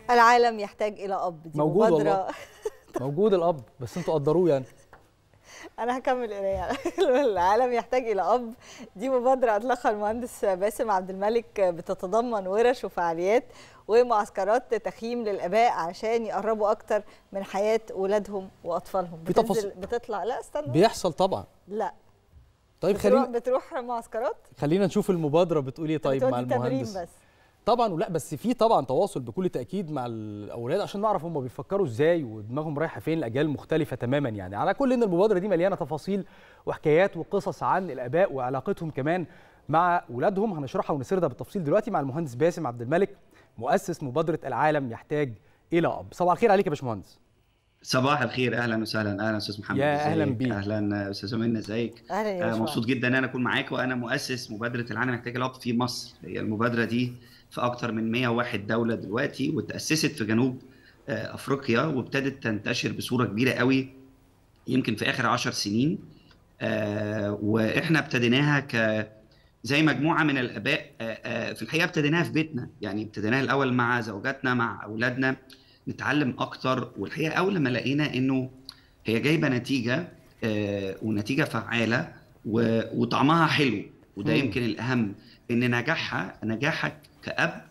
العالم يحتاج إلى أب، دي موجود مبادرة. والله. موجود الأب، بس انتوا قدروه يعني. أنا هكمل قراية. العالم يحتاج إلى أب، دي مبادرة أطلقها المهندس باسم عبد الملك، بتتضمن ورش وفعاليات ومعسكرات تخييم للآباء عشان يقربوا أكتر من حياة أولادهم وأطفالهم. في تفاصيل بتطلع، لا استنى، بيحصل طبعا. لا طيب بتروح معسكرات. خلينا نشوف المبادرة بتقول ايه. طيب مع المهندس تمرين بس طبعا، ولا بس في طبعا تواصل بكل تاكيد مع الاولاد عشان نعرف هم بيفكروا ازاي ودماغهم رايحه فين. الاجيال مختلفه تماما يعني. على كل ان المبادره دي مليانه تفاصيل وحكايات وقصص عن الاباء وعلاقتهم كمان مع اولادهم، هنشرحها ونسردها بالتفصيل دلوقتي مع المهندس باسم عبد الملك، مؤسس مبادره العالم يحتاج الى اب. صباح الخير عليك يا باشمهندس. صباح الخير، اهلا وسهلا. اهلا استاذ محمد، يا اهلا بيك. اهلا استاذ منى، ازيك؟ اهلا يا باشمهندس. مبسوط جدا ان انا اكون معاك، وانا مؤسس مبادره العالم يحتاج الاب في مصر. هي المبادره دي في اكتر من 101 دوله دلوقتي، وتاسست في جنوب افريقيا، وابتدت تنتشر بصوره كبيره قوي يمكن في اخر 10 سنين. واحنا ابتديناها زي مجموعه من الاباء. في الحقيقه ابتديناها في بيتنا، يعني ابتديناها الاول مع زوجاتنا مع اولادنا نتعلم اكتر. والحقيقه اول لما لقينا انه هي جايبه نتيجه ونتيجه فعاله وطعمها حلو، وده يمكن الاهم، ان نجاحك كأب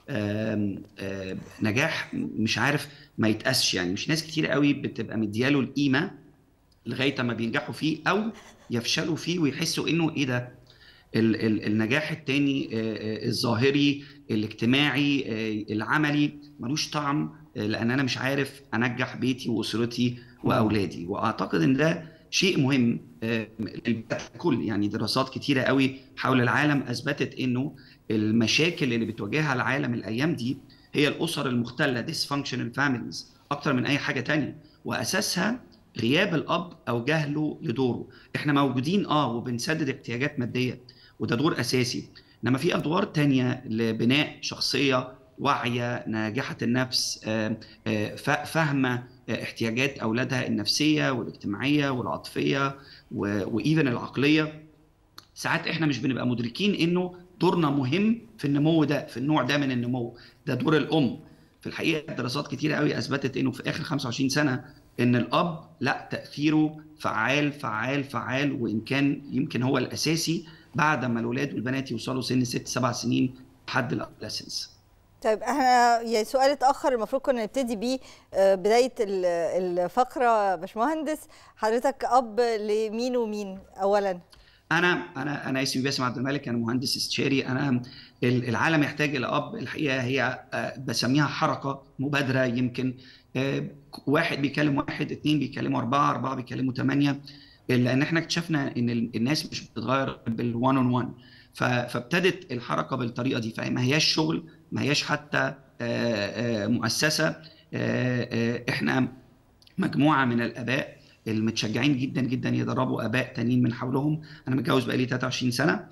نجاح مش عارف ما يتقاسش. يعني مش ناس كتير قوي بتبقى مدياله القيمه لغايه ما بينجحوا فيه او يفشلوا فيه ويحسوا انه ايه ده. النجاح التاني الظاهري الاجتماعي العملي ملوش طعم، لان انا مش عارف انجح بيتي واسرتي واولادي. واعتقد ان ده شيء مهم للكل. يعني دراسات كتيره قوي حول العالم اثبتت انه المشاكل اللي بتواجهها العالم الايام دي هي الاسر المختله dysfunctional families اكتر من اي حاجه تانية، واساسها غياب الاب او جهله لدوره. احنا موجودين وبنسدد احتياجات ماديه، وده دور اساسي، انما في ادوار تانية لبناء شخصيه واعيه ناجحه النفس، فاهمه احتياجات اولادها النفسيه والاجتماعيه والعاطفيه وايفن العقليه. ساعات احنا مش بنبقى مدركين انه دورنا مهم في النمو ده، في النوع ده من النمو، ده دور الام. في الحقيقه دراسات كتيره قوي اثبتت انه في اخر 25 سنه ان الاب لا، تاثيره فعال فعال فعال، وان كان يمكن هو الاساسي بعد ما الولاد والبنات يوصلوا سن 6-7 سنين لحد الادolescence. طيب احنا يعني سؤال اتاخر، المفروض كنا نبتدي بيه بدايه الفقره. باشمهندس، حضرتك اب لمين ومين اولا؟ انا اسمي باسم عبد الملك، انا مهندس استشاري. انا العالم يحتاج الى اب الحقيقه هي بسميها حركه مبادره. يمكن واحد بيكلم واحد، 2 بيكلموا 4، 4 بيكلموا 8، لان احنا اكتشفنا ان الناس مش بتتغير بالوان اون وان. فابتدت الحركه بالطريقه دي، فما هياش شغل، ما هياش حتى مؤسسه. احنا مجموعه من الاباء المتشجعين جدا جدا يدربوا اباء تانيين من حولهم. انا متجوز بقالي 23 سنه،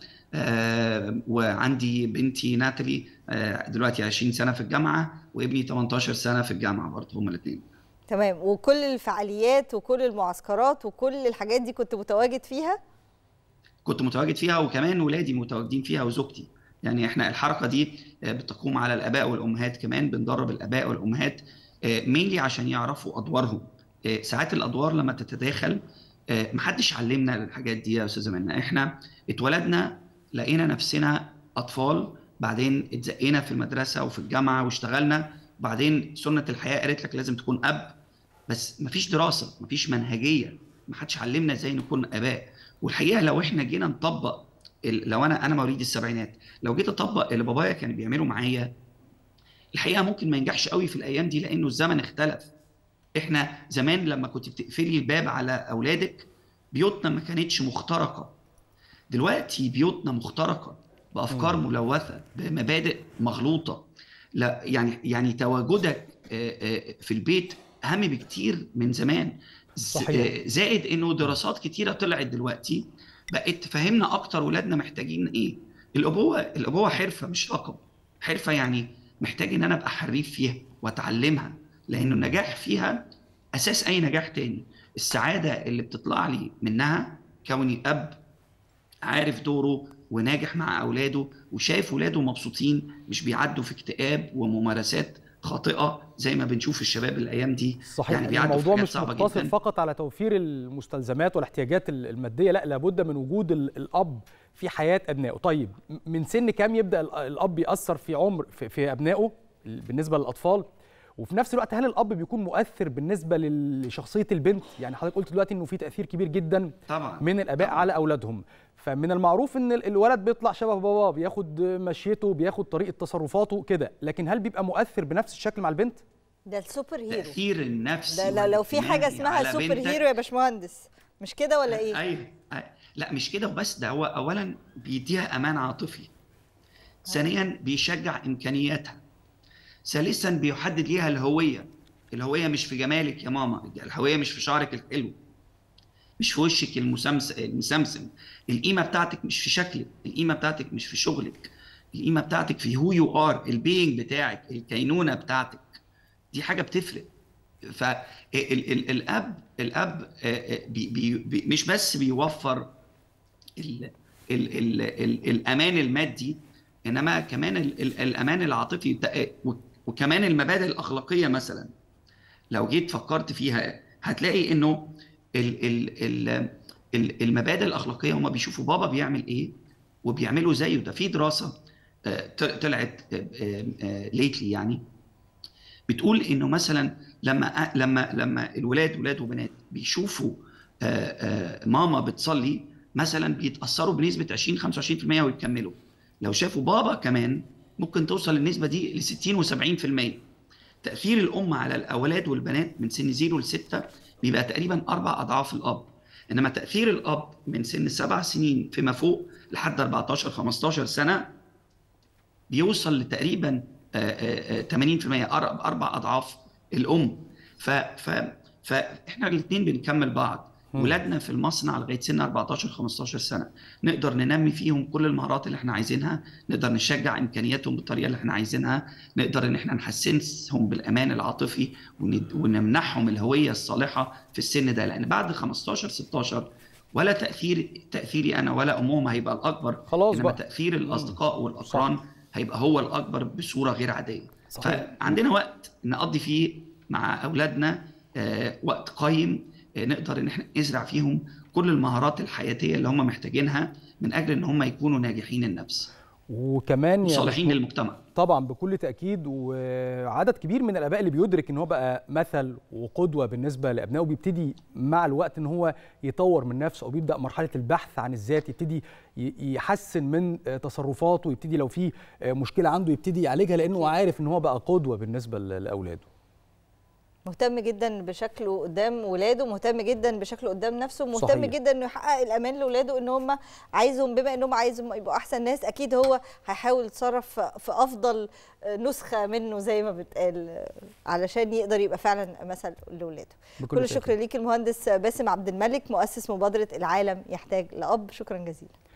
وعندي بنتي ناتالي دلوقتي 20 سنه في الجامعه، وابني 18 سنه في الجامعه برضه، هما الاثنين. تمام. وكل الفعاليات وكل المعسكرات وكل الحاجات دي كنت متواجد فيها؟ كنت متواجد فيها، وكمان ولادي متواجدين فيها وزوجتي. يعني احنا الحركه دي بتقوم على الاباء والامهات، كمان بندرب الاباء والامهات مينلي عشان يعرفوا ادوارهم. ساعات الادوار لما تتداخل محدش علمنا الحاجات دي يا استاذه منى. احنا اتولدنا لقينا نفسنا اطفال، بعدين اتزقينا في المدرسه وفي الجامعه واشتغلنا، بعدين سنه الحياه قالت لك لازم تكون اب، بس مفيش دراسه، مفيش منهجيه، محدش علمنا ازاي نكون اباء. والحقيقه لو احنا جينا نطبق، لو انا مواليد السبعينات، لو جيت اطبق اللي بابايا كان بيعمله معايا، الحقيقه ممكن ما ينجحش قوي في الايام دي، لانه الزمن اختلف. احنا زمان لما كنت بتقفلي الباب على اولادك، بيوتنا ما كانتش مخترقه. دلوقتي بيوتنا مخترقه بافكار ملوثه بمبادئ مغلوطه. لا يعني تواجدك في البيت اهم بكتير من زمان. صحيح. زائد انه دراسات كتيره طلعت دلوقتي بقت تفهمنا اكتر ولادنا محتاجين ايه. الابوه حرفه مش لقب. حرفه يعني محتاج ان انا ابقى حريف فيها واتعلمها، لانه النجاح فيها اساس اي نجاح تاني. السعاده اللي بتطلع لي منها كوني اب عارف دوره وناجح مع اولاده وشايف ولاده مبسوطين، مش بيعدوا في اكتئاب وممارسات خاطئه زي ما بنشوف الشباب الايام دي. صحيح. يعني بيعدوا في الموضوع حاجات مش صعبه مقتصر جدا. فقط على توفير المستلزمات والاحتياجات الماديه، لا، لابد من وجود الاب في حياه ابنائه. طيب من سن كام يبدا الاب ياثر في عمر في ابنائه بالنسبه للاطفال؟ وفي نفس الوقت هل الاب بيكون مؤثر بالنسبه لشخصيه البنت؟ يعني حضرتك قلت دلوقتي انه في تاثير كبير جدا طبعا من الاباء طبعا. على اولادهم، فمن المعروف ان الولد بيطلع شبه باباه، بياخد مشيته، بياخد طريقه تصرفاته كده، لكن هل بيبقى مؤثر بنفس الشكل مع البنت؟ ده السوبر هيرو، تاثير النفسي ده لو في حاجه اسمها على سوبر بنتك. هيرو يا باشمهندس، مش كده ولا ايه؟ ايوه. لا مش كده وبس، ده هو اولا بيديها امان عاطفي، ثانيا بيشجع امكانياتها، ثالثا بيحدد ليها الهويه. الهويه مش في جمالك يا ماما، الهويه مش في شعرك الحلو، مش في وشك المسمسم. القيمه بتاعتك مش في شكلك، القيمه بتاعتك مش في شغلك، القيمه بتاعتك في هو يو ار، البينج بتاعك، الكينونه بتاعتك. دي حاجه بتفرق. فالاب مش بس بيوفر الامان المادي، انما كمان الامان العاطفي، وكمان المبادئ الاخلاقيه. مثلا لو جيت فكرت فيها هتلاقي انه المبادئ الاخلاقيه هم بيشوفوا بابا بيعمل ايه وبيعملوا زيه. ده في دراسه طلعت ليتلي يعني بتقول انه مثلا لما الولاد ولاد وبنات بيشوفوا ماما بتصلي مثلا بيتاثروا بنسبه 20-25% ويكملوا. لو شافوا بابا كمان ممكن توصل النسبه دي ل 60 و70%. تاثير الام على الاولاد والبنات من سن 0 ل 6 بيبقى تقريبا 4 اضعاف الاب، انما تاثير الاب من سن 7 سنين فيما فوق لحد 14-15 سنه بيوصل لتقريبا 80%، 4 اضعاف الام. فاحنا الاثنين بنكمل بعض. ولادنا في المصنع لغايه سن 14-15 سنه نقدر ننمي فيهم كل المهارات اللي احنا عايزينها، نقدر نشجع امكانياتهم بالطريقه اللي احنا عايزينها، نقدر ان احنا نحسسهم بالامان العاطفي ونمنحهم الهويه الصالحه في السن ده. لان بعد 15-16 ولا تاثيري انا ولا امهم هيبقى الاكبر، خلاص انما بقى. تاثير الاصدقاء والاقران هيبقى هو الاكبر بصوره غير عاديه. صحيح. فعندنا وقت نقضي فيه مع اولادنا، وقت قيم نقدر ان احنا نزرع فيهم كل المهارات الحياتيه اللي هم محتاجينها من اجل ان هم يكونوا ناجحين النفس وكمان وصالحين للمجتمع. طبعا بكل تاكيد. وعدد كبير من الاباء اللي بيدرك ان هو بقى مثل وقدوه بالنسبه لابنائه بيبتدي مع الوقت ان هو يطور من نفسه، او بيبدا مرحله البحث عن الذات، يبتدي يحسن من تصرفاته، يبتدي لو في مشكله عنده يبتدي يعالجها، لانه عارف ان هو بقى قدوه بالنسبه لاولاده. مهتم جدا بشكله قدام ولاده، مهتم جدا بشكله قدام نفسه، مهتم صحيح. جدا انه يحقق الامان لاولاده، ان هم عايزهم، بما انهم عايزهم يبقوا احسن ناس، اكيد هو هيحاول يتصرف في افضل نسخه منه زي ما بتقال علشان يقدر يبقى فعلا مثل لاولاده. كل الشكر ليك المهندس باسم عبد الملك، مؤسس مبادره العالم يحتاج لأب. شكرا جزيلا.